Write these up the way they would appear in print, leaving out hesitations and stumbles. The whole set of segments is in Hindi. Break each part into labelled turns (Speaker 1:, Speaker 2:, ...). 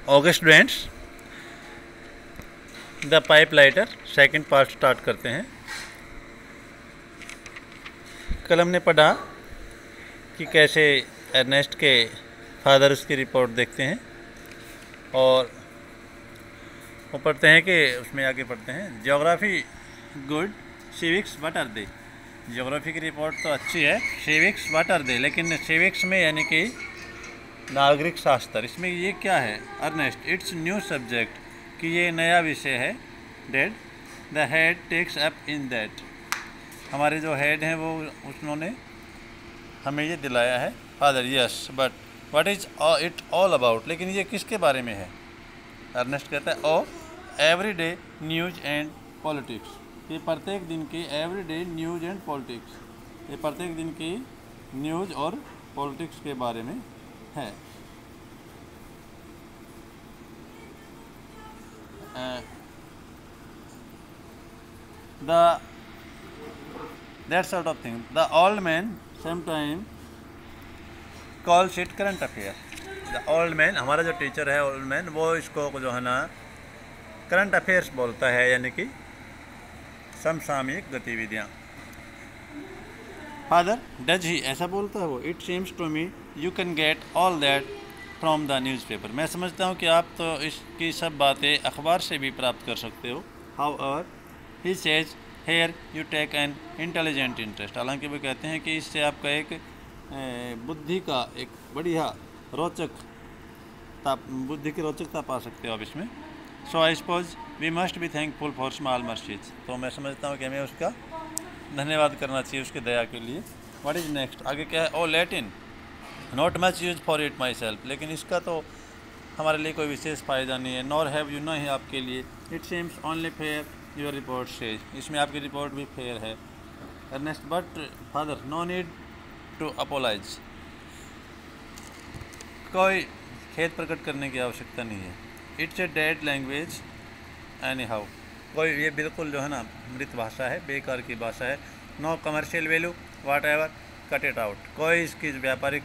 Speaker 1: August students, the pipe lighter second part start करते हैं। कल हमने पढ़ा कि कैसे अर्नेस्ट के फादर उसकी रिपोर्ट देखते हैं और वो पढ़ते हैं कि उसमें आगे पढ़ते हैं geography good, civics what are they. Geography की रिपोर्ट तो अच्छी है, सिविक्स व्हाट आर दे, लेकिन सिविक्स में यानी कि नागरिक शास्त्र, इसमें ये क्या है अर्नेस्ट, इट्स न्यू सब्जेक्ट, कि ये नया विषय है। Dead the head takes up in that, हमारे जो हेड हैं वो उन्होंने हमें ये दिलाया है। Father yes but what is it all about, लेकिन ये किसके बारे में है। अर्नेस्ट कहता है oh everyday news and politics, ये प्रत्येक दिन की एवरीडे न्यूज एंड पॉलिटिक्स, ये प्रत्येक दिन की न्यूज़ और पॉलिटिक्स के बारे में है। That sort of thing. The old man sometime calls it current affair. The old man, हमारा जो टीचर है ओल्ड मैन, वो इसको जो है ना करंट अफेयर्स बोलता है, यानी कि समसामयिक गतिविधियाँ। फादर डज ही, ऐसा बोलता है वो। It seems to me you can get all that from the newspaper, मैं समझता हूँ कि आप तो इसकी सब बातें अखबार से भी प्राप्त कर सकते हो। However he says here you take an intelligent interest, हालांकि वो कहते हैं कि इससे आपका एक बुद्धि का एक बढ़िया बुद्धि की रोचकता पा सकते हो आप इसमें। So I suppose we must be thankful for small mercies, तो मैं समझता हूँ कि हमें उसका धन्यवाद करना चाहिए उसकी दया के लिए। व्हाट इज़ नेक्स्ट, आगे क्या है। Oh Latin not much use for it myself, लेकिन इसका तो हमारे लिए कोई विशेष फ़ायदा नहीं है। नॉर हैव यू, नहीं है आपके लिए। It seems only fair your report says, इसमें आपकी रिपोर्ट भी फेयर है। Ernest but father no need to apologise, कोई खेद प्रकट करने की आवश्यकता नहीं है। It's a dead language anyhow, कोई ये बिल्कुल जो है ना मृत भाषा है, बेकार की भाषा है। No commercial value whatever cut it out, कोई इसकी व्यापारिक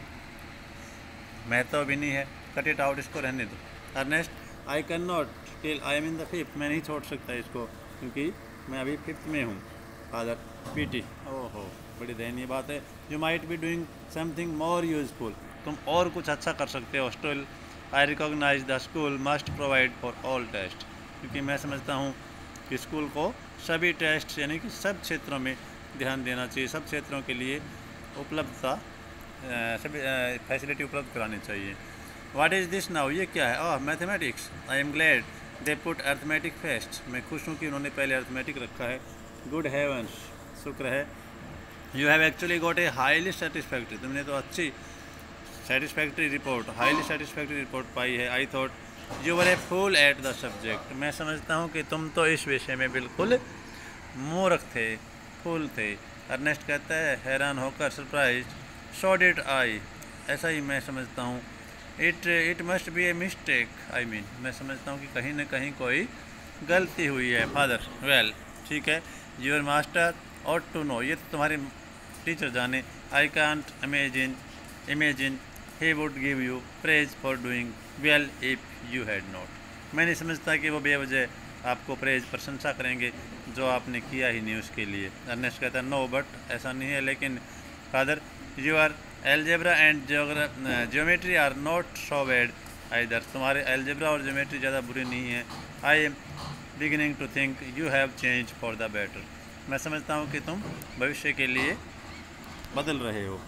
Speaker 1: महत्व भी नहीं है, कट इट आउट, इसको रहने दो। Ernest I can not till I am in the fifth, मैं नहीं छोड़ सकता इसको क्योंकि मैं अभी फिफ्थ में हूँ। फादर पीटी, ओहो बड़ी दयनीय बात है। You might be doing something more useful, तुम और कुछ अच्छा कर सकते हो। Still I recognise the school must provide for all taste, क्योंकि मैं समझता हूँ कि स्कूल को सभी टेस्ट यानी कि सब क्षेत्रों में ध्यान देना चाहिए, सब क्षेत्रों के लिए उपलब्धता सभी फैसिलिटी उपलब्ध करानी चाहिए। व्हाट इज़ दिस नाउ, ये क्या है। Oh mathematics, I am glad they put arithmetic first, मैं खुश हूँ कि उन्होंने पहले अर्थमेटिक रखा है। गुड हेवंस, शुक्र है। You have actually got a highly satisfactory, तुमने तो अच्छी satisfactory report, highly satisfactory report पाई है। I thought you were a fool at the subject, मैं समझता हूँ कि तुम तो इस विषय में बिल्कुल मूर्ख थे, फूल थे। अर्नेस्ट कहता है हैरान होकर, सरप्राइज, सो डिड आई, ऐसा ही मैं समझता हूँ। It must be a mistake, I mean, मैं समझता हूँ कि कहीं ना कहीं कोई गलती हुई है। फादर वेल ठीक है, your master ought to know, ये तो तुम्हारे टीचर जाने। I can't imagine he would give you praise for doing well if you had not, मैं नहीं समझता कि वो बेवजह आपको प्रेज प्रशंसा करेंगे जो आपने किया ही नहीं उसके लिए। अर्नेस्ट कहता है नो बट, ऐसा नहीं है लेकिन। Father you are algebra and geometry are not so bad either, तुम्हारे एल्जेब्रा और ज्योमेट्री ज़्यादा बुरी नहीं है। I am beginning to think you have change for the better, मैं समझता हूँ कि तुम भविष्य के लिए बदल रहे हो,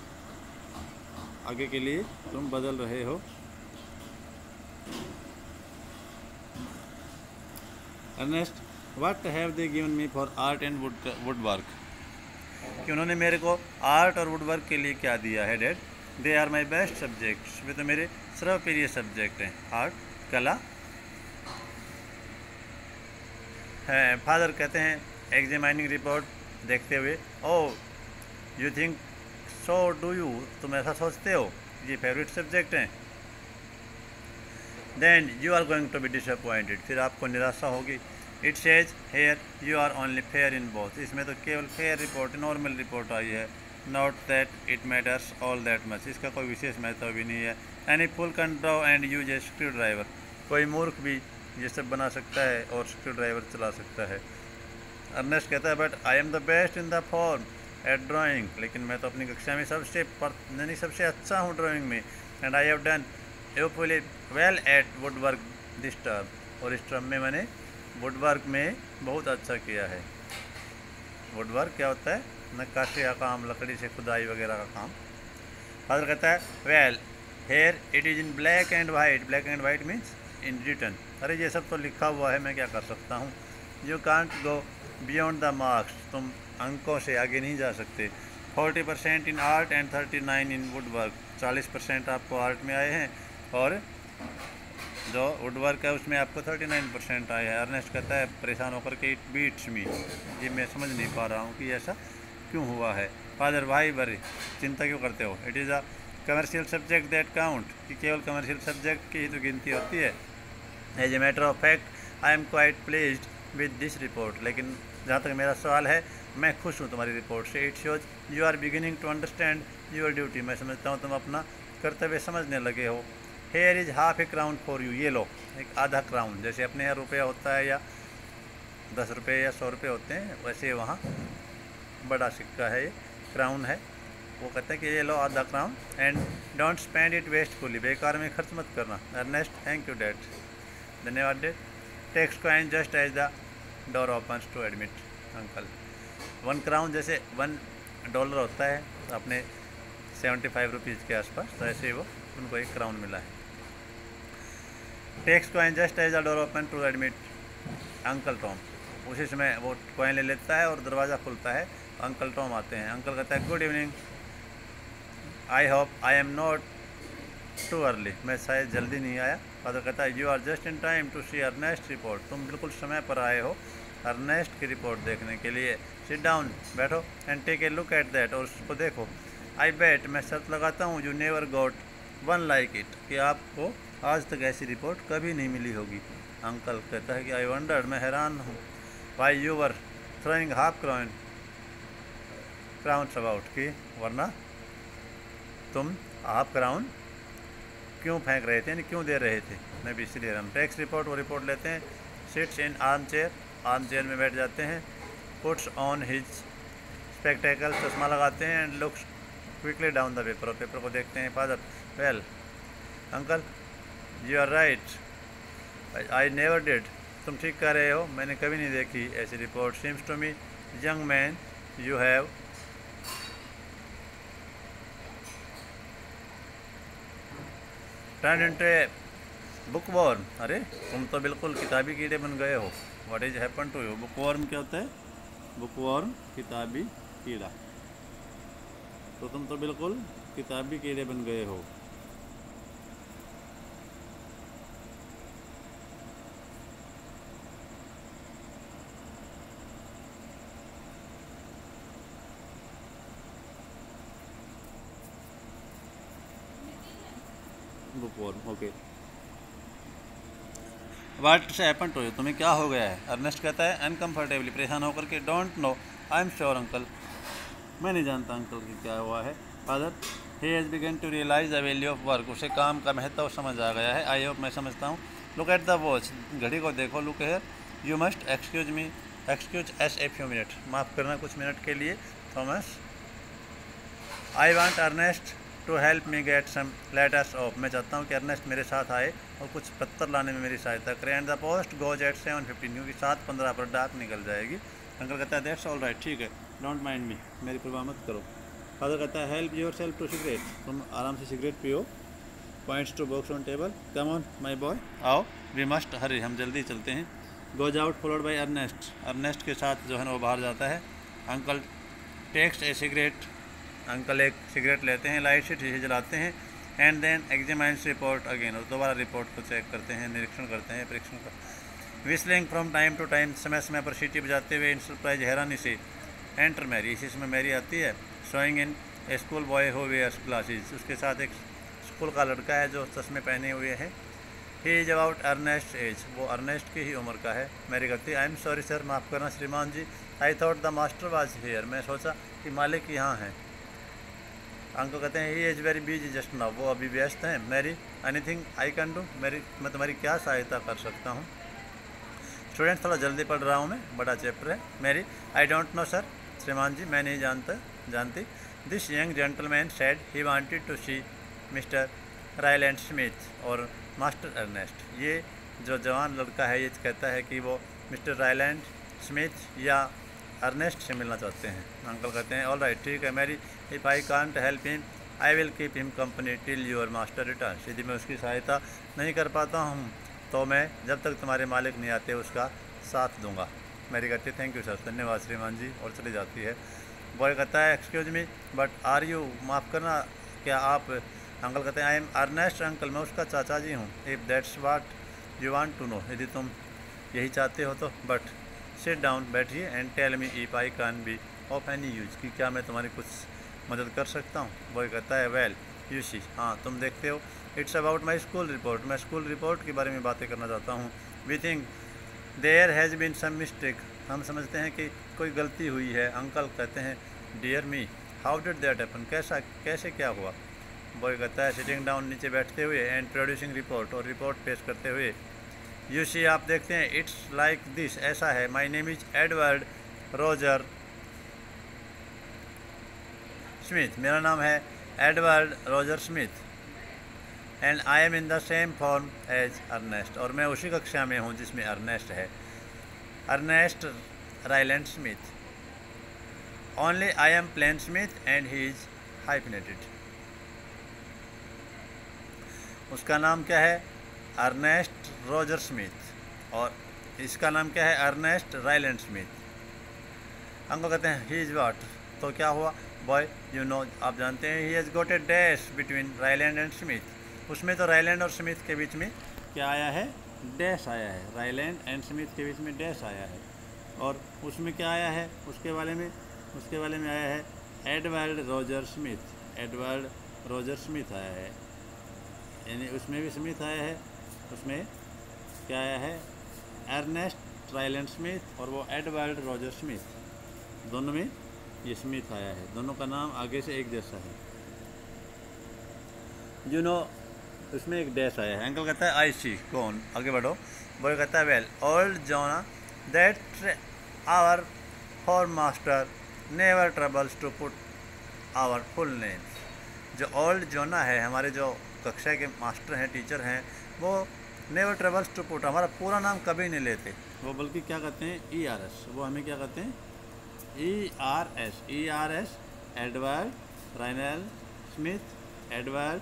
Speaker 1: आगे के लिए तुम बदल रहे हो। Ernest what have they given me for art and wood work, कि उन्होंने मेरे को आर्ट और वुड वर्क के लिए क्या दिया है। Dad they are my best subjects, वे तो मेरे सर्वप्रिय सब्जेक्ट हैं, आर्ट कला है। फादर कहते हैं एग्जामिनिंग रिपोर्ट देखते हुए, oh you think so do you, तुम ऐसा सोचते हो, ये फेवरेट सब्जेक्ट हैं। Then you are going to be disappointed, फिर आपको निराशा होगी। It says here you are only fair in both, इसमें तो केवल फेयर रिपोर्ट, नॉर्मल रिपोर्ट आई है। Not that it matters all that much, इसका कोई विशेष महत्व भी नहीं है। Any fool can draw and use a screw driver, कोई मूर्ख भी ये सब बना सकता है और स्क्रू ड्राइवर चला सकता है। अर्नेस्ट कहता है but I am the best in the form at drawing, लेकिन मैं तो अपनी कक्षा में सबसे अच्छा हूँ ड्राइंग में। And I have done awfully well at wood work this term, और इस टर्म में मैंने वुड वर्क में बहुत अच्छा किया है। वुड वर्क क्या होता है? नक्काशी का काम, लकड़ी से खुदाई वगैरह का काम। फादर कहता है well here it is in black and white. Black and white means in written. अरे ये सब तो लिखा हुआ है, मैं क्या कर सकता हूँ। You can't go beyond the marks, तुम अंकों से आगे नहीं जा सकते। 40% in art and 39 in wood work. 40% आपको आर्ट में आए हैं और जो वुड वर्क है उसमें आपको 39% आए हैं। अर्नेस्ट कहता है परेशान होकर के इट बीट्स मी, ये मैं समझ नहीं पा रहा हूँ कि ऐसा क्यों हुआ है। फादर भाई बड़ी चिंता क्यों करते हो? It is a commercial subject that count, कि केवल कमर्शियल सब्जेक्ट की ही तो गिनती होती है। As a matter of fact I am quite pleased with this report, लेकिन जहाँ तक मेरा सवाल है मैं खुश हूँ तुम्हारी रिपोर्ट से। It shows you are beginning to understand your duty, मैं समझता हूँ तुम अपना कर्तव्य समझने लगे हो। Here is half a crown for you, ये लो एक आधा क्राउन, जैसे अपने यहाँ रुपया होता है या 10 रुपये या 100 रुपये होते हैं, वैसे वहाँ बड़ा सिक्का है, ये क्राउन है। वो कहते हैं कि ये लो आधा crown and don't spend it wastefully, बेकार में खर्च मत करना। अर्नेस्ट थैंक यू डैड, धन्यवाद dad. Takes coin just as the door opens to admit uncle. 1 crown जैसे $1 होता है अपने 75 रुपीज़ के आसपास, तो ऐसे ही वो उनको एक क्राउन मिला है। Takes coin just as the door open to admit uncle Tom. उसी समय वो कॉइन ले लेता है और दरवाज़ा खुलता है, अंकल टॉम आते हैं। अंकल कहता है good evening, I hope I am not too early, मैं शायद जल्दी नहीं आया। फादर कहता है you are just in time to see Ernest report, तुम बिल्कुल समय पर आए हो अर्नेस्ट की रिपोर्ट देखने के लिए। सिट डाउन, बैठो and take a look at that, और उसको देखो। आई बेट, मैं शर्त लगाता हूँ, you never got one like it, कि आपको आज तक ऐसी रिपोर्ट कभी नहीं मिली होगी। अंकल कहता है कि आई वंडर्ड, मैं हैरान हूँ। Why you were throwing half crowns about, की वरना तुम हाफ क्राउन क्यों फेंक रहे थे, यानी क्यों दे रहे थे, मैं भी इसलिए। हम टैक्स रिपोर्ट, वो रिपोर्ट लेते हैं। सिट्स इन आर्म चेयर में बैठ जाते हैं। पुट्स ऑन हिज स्पेक्टेकल, चश्मा लगाते हैं। And looks quickly down the paper, और पेपर को देखते हैं। Father well uncle you are right, I never did, तुम ठीक कह रहे हो, मैंने कभी नहीं देखी ऐसी report. Seems to me young man you have turn into a bookworm, अरे तुम तो बिल्कुल किताबी कीड़े बन गए हो। What is happen to you? Bookworm क्या होता है? बुकवॉर्म किताबी कीड़ा, तो तुम तो बिल्कुल किताबी कीड़े बन गए हो। बुकवॉर्म, ओके। वाट से हैपन टू यू, तुम्हें क्या हो गया है? अर्नेस्ट कहता है अनकम्फर्टेबली, परेशान होकर के। Don't know, I am sure uncle, मैं नहीं जानता अंकल कि क्या हुआ है। Father he has begun to realise the value of work, उसे काम का महत्व समझ आ गया है। आई होप, मैं समझता हूँ। लुक एट द वॉच, घड़ी को देखो। Look here, you must excuse us a few minute, माफ़ करना कुछ मिनट के लिए Thomas. I want Ernest to help me get some letters off, मैं चाहता हूँ कि अर्नेस्ट मेरे साथ आए और कुछ पत्थर लाने में मेरी सहायता करें। And the post goes at 7:15, क्योंकि 7:15 पर डाक निकल जाएगी। अंकल कहता है दैट्स ऑल राइट, ठीक है, डोंट माइंड मी, मेरी परवाह मत करो। फादर कहता है help yourself to cigarette, तुम आराम से सिगरेट पियो। Points to box on table, come on my boy, आओ, वी मस्ट हरी, हम जल्दी चलते हैं। Goes out followed by Ernest, Ernest के साथ जो है ना वो बाहर जाता है। Uncle takes a cigarette, uncle एक सिगरेट लेते हैं, लाइट से शीशे जलाते हैं। And then examines report again, और दोबारा रिपोर्ट को चेक करते हैं, निरीक्षण करते हैं, परीक्षण करते। Whistling from time to time, समय समय पर सीटी बजाते हुए इन सरप्राइज, हैरानी से। एंटर मैरी, इसी समय मैरी आती है। Showing in a schoolboy who wears glasses, उसके साथ एक स्कूल का लड़का है जो चश्मे पहने हुए हैं। He is about Ernest age, वो अर्नेस्ट की ही उम्र का है। मैरी कहती है आई एम सॉरी सर, माफ़ करना श्रीमान जी, I thought the master was here, मैं सोचा कि मालिक यहाँ हैं। अंकल कहते हैं he is very busy just now, वो अभी व्यस्त हैं। Mary anything I can do, मैं तुम्हारी क्या सहायता कर सकता हूँ। स्टूडेंट थोड़ा जल्दी पढ़ रहा हूँ मैं, बड़ा चैप्टर है। Mary I don't know sir, श्रीमान जी मैं नहीं जानती। This young gentleman said he wanted to see Mister Ryland Smith और मास्टर अर्नेस्ट। ये जो जवान लड़का है ये कहता है कि वो मिस्टर रायलैंड स्मिथ या अर्नेस्ट से मिलना चाहते हैं। अंकल कहते हैं ऑल राइट, ठीक है Mary, if I can't help him I will keep him company till your master return. यदि मैं उसकी सहायता नहीं कर पाता हूँ तो मैं जब तक तुम्हारे मालिक नहीं आते उसका साथ दूंगा। मैरी कहती है थैंक यू सर, धन्यवाद श्रीमान जी, और चली जाती है। बॉय कहता है excuse me but are you, माफ़ करना क्या आप। अंकल कहते हैं आई एम अर्नेस्ट अंकल, मैं उसका चाचा जी हूँ। If that's what you want to know, यदि तुम यही चाहते हो तो। बट सिट डाउन, बैठिए, and tell me if I can be of any use, कि क्या मैं तुम्हारी कुछ मदद कर सकता हूँ। बॉय कहता है वेल यू सी, हाँ तुम देखते हो, it's about my school report, मैं स्कूल रिपोर्ट के बारे में बातें करना चाहता हूँ। We think there has been some mistake, हम समझते हैं कि कोई गलती हुई है। अंकल कहते हैं dear me how did that happen, कैसे क्या हुआ। बॉय कहता है सिटिंग डाउन, नीचे बैठते हुए, एंड प्रोड्यूसिंग रिपोर्ट, और रिपोर्ट पेश करते हुए। यू सी, आप देखते हैं, इट्स लाइक दिस, ऐसा है। My name is Edward Roger Smith, मेरा नाम है Edward Roger Smith, and I am in the same form as Ernest, और मैं उसी कक्षा में हूँ जिसमें अर्नेस्ट है, Ernest Ryland Smith. Only I am plain Smith and he is hyphenated. उसका नाम क्या है, अर्नेस्ट रोजर स्मिथ, और इसका नाम क्या है, अर्नेस्ट रायलैंड स्मिथ। अंकल कहते हैं ही इज़ वाट, तो क्या हुआ। बॉय यू नो, आप जानते हैं, he has got a dash between Ryland and Smith. उसमें तो रायलैंड और स्मिथ के बीच में क्या आया है, डैश आया है। रायलैंड एंड स्मिथ के बीच में डैश आया है, और उसमें क्या आया है, उसके बारे में आया है Edward Roger Smith, Edward Roger Smith आया है, यानी उसमें भी स्मिथ आया है। उसमें क्या आया है, अर्नेस्ट रायलैंड स्मिथ, और वो एडवर्ड रोजर स्मिथ, दोनों में ये स्मिथ आया है, दोनों का नाम आगे से एक जैसा है। यू नो, उसमें एक डैश आया है। अंकल कहता है आई सी, कौन, आगे बढ़ो। बॉय कहता है well old Jonah that our for master never troubles to put our full names. जो ओल्ड जोना है, हमारे जो कक्षा के मास्टर हैं, टीचर हैं, वो नेवर ट्रेवल्स टू पुट, हमारा पूरा नाम कभी नहीं लेते, वो बल्कि क्या कहते हैं ERS, वो हमें क्या कहते हैं ERS, Edward Ryland Smith, Edward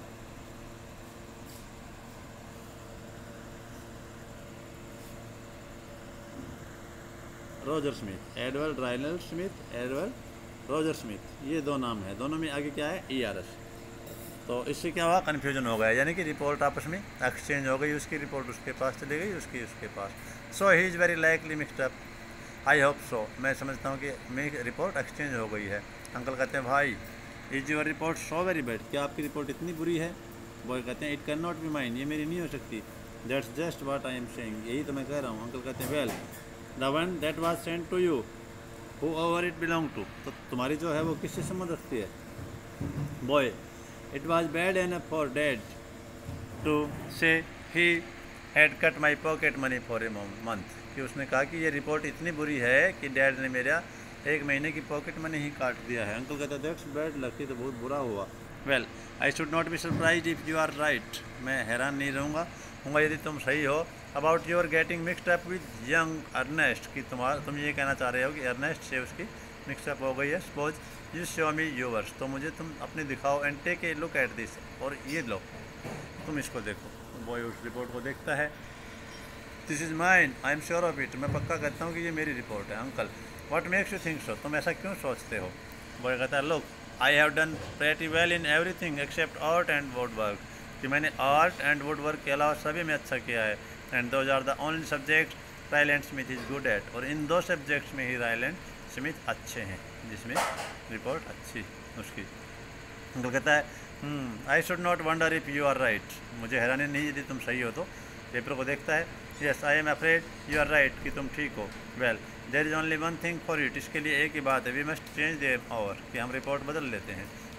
Speaker 1: Roger Smith, Edward Ryland Smith, Edward Roger Smith, ये दो नाम है, दोनों में आगे क्या है ERS। तो इससे क्या हुआ, कन्फ्यूजन हो गया, यानी कि रिपोर्ट आपस में एक्सचेंज हो गई, उसकी रिपोर्ट उसके पास चली गई, उसकी उसके पास। So he is very likely mixed up, I hope so, मैं समझता हूँ कि मेरी रिपोर्ट एक्सचेंज हो गई है। अंकल कहते हैं भाई is your report so very bad, क्या आपकी रिपोर्ट इतनी बुरी है। बॉय कहते हैं it can not be mine, ये मेरी नहीं हो सकती। That's just what I am saying, यही तो मैं कह रहा हूँ। अंकल कहते हैं well the one that was sent to you whoever it belong to, तो तुम्हारी जो है वो किससे संबंध रखती है। Boy it was bad enough for dad to say he had cut my pocket money for a month, कि उसने कहा कि ये रिपोर्ट इतनी बुरी है कि डैड ने मेरा 1 महीने की पॉकेट मनी ही काट दिया है। अंकल कहता है दैट्स बैड लक, तो बहुत बुरा हुआ। Well I should not be surprise if you are right, मैं हैरान नहीं रहूँगा यदि तुम सही हो। About your getting mixed up with young Ernest, कि तुम ये कहना चाह रहे हो कि अर्नेस्ट से उसकी मिक्सअप हो गई है। Suppose you show me yours, तो मुझे तुम अपने दिखाओ, and take a look at this, और ये लो, तुम इसको देखो। बॉय उस रिपोर्ट को देखता है, this is mine, I am sure of it, मैं पक्का कहता हूँ कि ये मेरी रिपोर्ट है। Uncle what makes you think so, तुम ऐसा क्यों सोचते हो। बॉय कहता है look I have done pretty well in everything except art and wood work, कि मैंने आर्ट एंड वुड वर्क के अलावा सभी में अच्छा किया है। And those are the only subject Ryland Smith is good at, और इन 2 सब्जेक्ट्स में ही रायलैंड स्मिथ अच्छे हैं, जिसमें रिपोर्ट अच्छी उसकी। तो कहता है I should not wonder if you are right, मुझे हैरानी नहीं यदि तुम सही हो तो। पेपर को देखता है, yes I am afraid you are right, कि तुम ठीक हो। Well there is only one thing for it, इसके लिए एक ही बात है, we must change them over, कि हम रिपोर्ट बदल लेते हैं।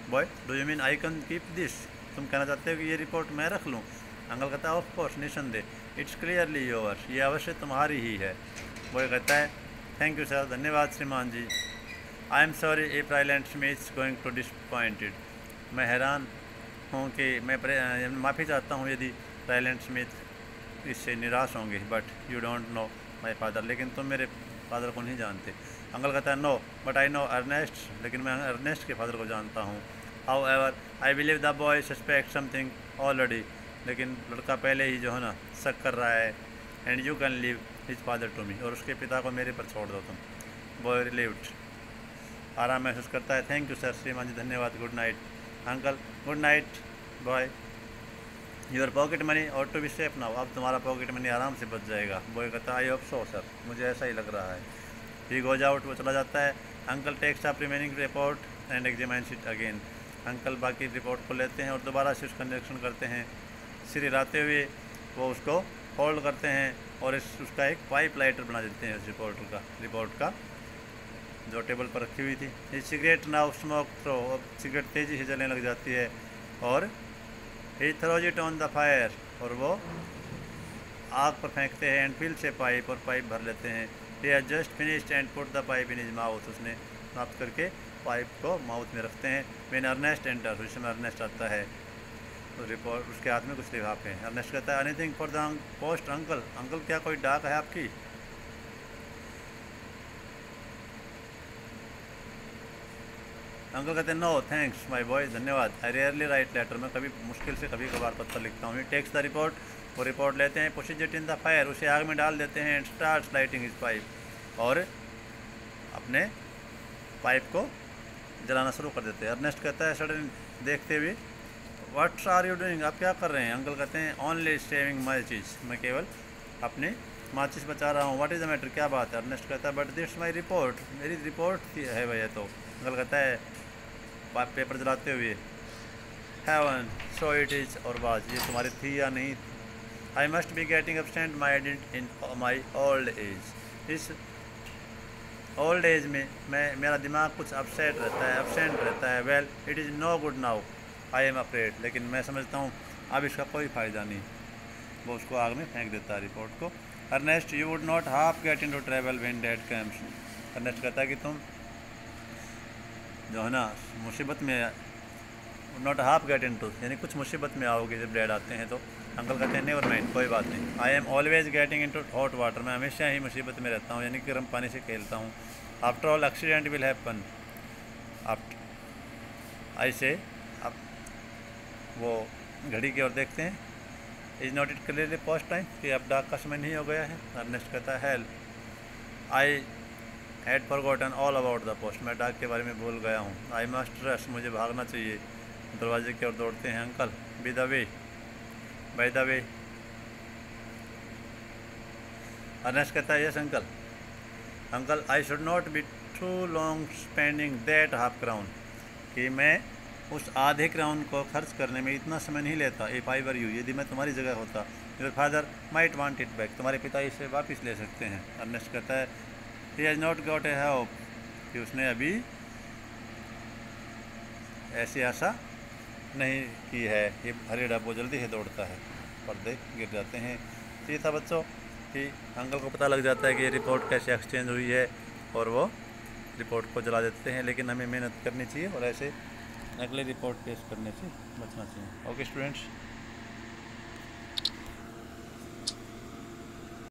Speaker 1: Boy do you mean I can keep this, तुम कहना चाहते हो कि ये रिपोर्ट मैं रख लूँ? अंकल कहता है ऑफ कोर्स निसंदेह, इट्स क्लियरली योर, ये अवश्य तुम्हारी ही है। बॉय कहता है थैंक यू सर, धन्यवाद श्रीमान जी। I am sorry if Ryland Smith going to disappointed, मैं हैरान हूँ कि मैं माफ़ी चाहता हूँ यदि राइलेंट स्मिथ इससे निराश होंगे, but you don't know my father, लेकिन तुम मेरे फादर को नहीं जानते। अंकल कहता है no but I know Ernest, लेकिन मैं अर्नेस्ट के फादर को जानता हूँ। However I believe the boy suspect something already, लेकिन लड़का पहले ही जो है ना शक कर रहा है। And you can leave his father to me, और उसके पिता को मेरे पर छोड़ दो तुम। बॉय रिलीव्ड, आराम महसूस करता है। थैंक यू सर, श्रीमान जी धन्यवाद, good night. Uncle good night boy, your pocket money ought to be safe now, अब तुम्हारा पॉकेट मनी आराम से बच जाएगा। बॉय कहता है आई होप सो सर, मुझे ऐसा ही लग रहा है। ही गोज आउट, वो चला जाता है। Uncle takes up remaining report and examines it again, uncle बाकी रिपोर्ट को लेते हैं और दोबारा से उसका निरीक्षण करते हैं। सिर हिलाते हुए वो उसको होल्ड करते हैं और उसका एक पाइप लाइटर बना देते हैं उस रिपोर्ट का जो टेबल पर रखी हुई थी। ये सिगरेट नाउ स्मोक थ्रो, अब सिगरेट तेज़ी से जलने लग जाती है और he throws it on the fire, और वो आग पर फेंकते हैं। एंड फिल से पाइप, और पाइप भर लेते हैं। He has just finished and put the pipe in his mouth, उसने समाप्त करके पाइप को माउथ में रखते हैं। व्हेन अर्नेस्ट एंटर, उस समय अर्नेस्ट आता है, रिपोर्ट उसके हाथ में कुछ लिफाफे हैं। अर्नेस्ट कहता है anything for the post uncle, uncle क्या कोई डाक है आपकी? अंकल कहते हैं नो थैंक्स माय बॉय, धन्यवाद। आई रेयरली राइट लेटर, मैं कभी मुश्किल से कभी कभार पत्र लिखता हूँ। टेक्स द रिपोर्ट, वो रिपोर्ट लेते हैं। Pushes it in the fire, उसे आग में डाल देते हैं। And starts lighting his pipe, और अपने पाइप को जलाना शुरू कर देते हैं। अर्नेस्ट कहता है सडन देखते हुए व्हाट्स आर यू डूइंग, आप क्या कर रहे हैं? अंकल कहते हैं ओनली सेविंग माई चीज़, मैं केवल अपनी माचिस बचा रहा हूँ। व्हाट इज़ द मैटर, क्या बात है? अर्नेस्ट कहता है बट दिट्स माई रिपोर्ट, मेरी रिपोर्ट है भैया। तो अंकल कहता है पेपर जलाते हुए हेवन सो इट इज़, और बात ये तुम्हारी थी या नहीं? I must be getting absent minded in my old age, इस ओल्ड एज में मेरा दिमाग कुछ अपसेट रहता है, अपसेंट रहता है। Well it is no good now I am afraid, लेकिन मैं समझता हूँ अब इसका कोई फ़ायदा नहीं। वो उसको आग में फेंक देता है रिपोर्ट को। Ernest you would not half get in to trouble when dad comes, Ernest कहता है कि तुम जो है ना मुसीबत में not half get in to, यानी कुछ मुसीबत में आओगे जब डैड आते हैं तो। अंकल कहते हैं नेवर माइंड, कोई बात नहीं। I am always getting in to hot water, मैं हमेशा ही मुसीबत में रहता हूँ, यानी कि गर्म पानी से खेलता हूँ। After all accident will happen, after ऐसे अब वो घड़ी की ओर देखते हैं। Is not it clearly post time, कि अब डाक का समय नहीं हो गया है? अर्नेस्ट कहता है hell I had forgotten all about the post, मैं डाक के बारे में भूल गया हूँ। आई मस्ट रश, मुझे भागना चाहिए। दरवाजे की ओर दौड़ते हैं। Uncle by the way, Ernest कहता है yes uncle. Uncle I should not be too long spending that half crown, कि मैं उस आधे क्राउन को खर्च करने में इतना समय नहीं लेता। इफ आई वर यू, यदि मैं तुम्हारी जगह होता। Your father might want it back, तुम्हारे पिता इसे वापस ले सकते हैं। अर्नेस्ट कहता है he has not got a hope, कि उसने अभी ऐसी आशा नहीं की है। ये हरी डब्बो जल्दी से दौड़ता है, पर्दे गिर जाते हैं। तो ये था बच्चों कि अंकल को पता लग जाता है कि ये रिपोर्ट कैसे एक्सचेंज हुई है, और वो रिपोर्ट को जला देते हैं। लेकिन हमें मेहनत करनी चाहिए और ऐसे अगले रिपोर्ट पेश करने से बचना चाहिए। Okay students.